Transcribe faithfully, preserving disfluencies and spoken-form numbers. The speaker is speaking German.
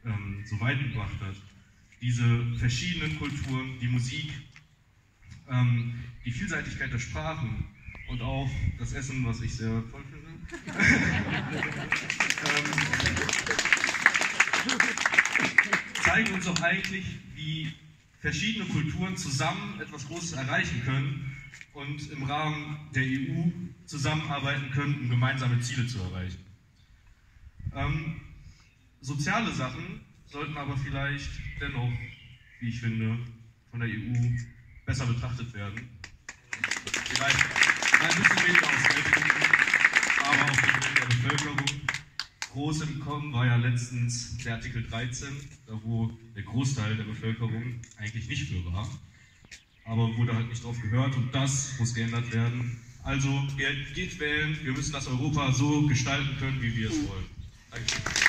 ähm, so weit gebracht hat. Diese verschiedenen Kulturen, die Musik, ähm, die Vielseitigkeit der Sprachen und auch das Essen, was ich sehr toll finde. ähm, zeigen uns auch eigentlich, wie verschiedene Kulturen zusammen etwas Großes erreichen können und im Rahmen der E U zusammenarbeiten können, um gemeinsame Ziele zu erreichen. Ähm, soziale Sachen sollten aber vielleicht dennoch, wie ich finde, von der E U besser betrachtet werden. Vielleicht ein bisschen weniger aus Geldgründen, aber auch für der Bevölkerung. Groß im Kommen war ja letztens der Artikel dreizehn, da wo der Großteil der Bevölkerung eigentlich nicht für war. Aber wurde halt nicht drauf gehört und das muss geändert werden. Also geht, geht wählen, wir müssen das Europa so gestalten können, wie wir es wollen. Danke.